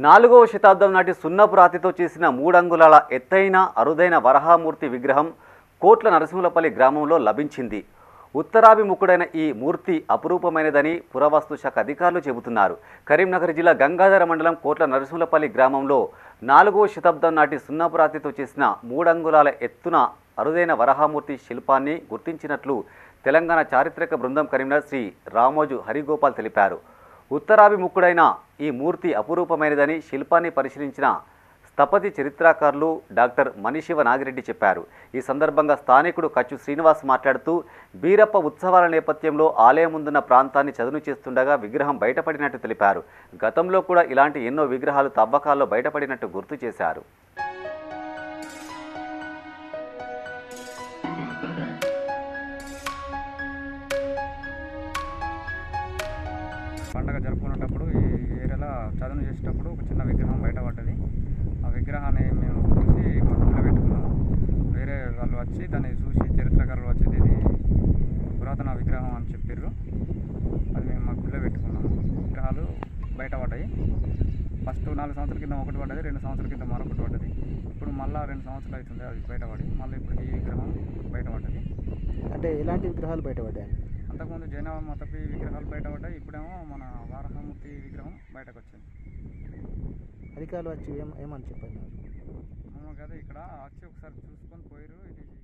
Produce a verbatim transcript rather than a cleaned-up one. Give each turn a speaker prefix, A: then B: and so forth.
A: నాలుగవ శతాబ్దం నాటి సున్నపు రాతితో చేసిన మూడంగుళాల ఎత్తైన అరుదైన వరహామూర్తి విగ్రహం కోట్ల నరసింహులపల్లి గ్రామంలో లభించింది. ఉత్తరాభిముఖుడైన ఈ మూర్తి అపురూపమైనదని పురావస్తు శాఖ అధికారులు చెబుతున్నారు. కరీంనగర్ జిల్లా గంగాధర మండలం కోట్ల నరసింహులపల్లి గ్రామంలో నాలుగవ శతాబ్దం నాటి సున్నపు రాతితో చేసిన మూడంగుళాల ఎత్తున అరుదైన వరహామూర్తి శిల్పాన్ని గుర్తించినట్లు తెలంగాణ చారిత్రక బృందం కరీంనగర్ శ్రీ రామోజు హరిగోపాల్ తెలిపారు. ఉత్తరాభిముఖుడైన ఈ మూర్తి అపురూపమైనదని శిల్పాన్ని పరిశీలించిన స్థపతి చరిత్రకారులు డాక్టర్ మణిశివ నాగిరెడ్డి చెప్పారు. ఈ సందర్భంగా స్థానికుడు కచ్చు శ్రీనివాస్ మాట్లాడుతూ బీరప్ప ఉత్సవాల నేపథ్యంలో ఆలయం ముందున్న ప్రాంతాన్ని చదును చేస్తుండగా విగ్రహం బయటపడినట్టు తెలిపారు. గతంలో కూడా ఇలాంటి ఎన్నో విగ్రహాలు తవ్వకాల్లో బయటపడినట్టు గుర్తు చేశారు.
B: పండగ జరుపుకునేటప్పుడు ఈ ఏరియాలో చదును చేసేటప్పుడు ఒక చిన్న విగ్రహం బయటపడ్డది. ఆ విగ్రహాన్ని మేము చూసి మా గుడిలో పెట్టుకున్నాము. వేరే వాళ్ళు వచ్చి దాన్ని చూసి చరిత్రకారులు వచ్చి ఇది పురాతన విగ్రహం అని చెప్పారు. అది మేము మా గుడిలో పెట్టుకున్నాము. విగ్రహాలు బయటపడ్డాయి. ఫస్ట్ నాలుగు సంవత్సరాల కింద ఒకటి పడ్డది, రెండు సంవత్సరాల కింద మరొకటి పడ్డది. ఇప్పుడు మళ్ళీ రెండు సంవత్సరాలు అవుతుంది అది బయటపడి, మళ్ళీ ఇప్పుడు ఈ విగ్రహం బయటపడ్డది.
C: అంటే ఎలాంటి విగ్రహాలు బయటపడ్డాయి?
B: అంతకుముందు జైన మతపి విగ్రహాలు బయటపడ్డాయి. ఇప్పుడేమో మన వరహామూర్తి విగ్రహం బయటకు వచ్చింది.
C: అధికారులు వచ్చి ఏం ఏమని చెప్పారు?
B: కదా ఇక్కడ వచ్చి ఒకసారి చూసుకొని పోయారు. ఇది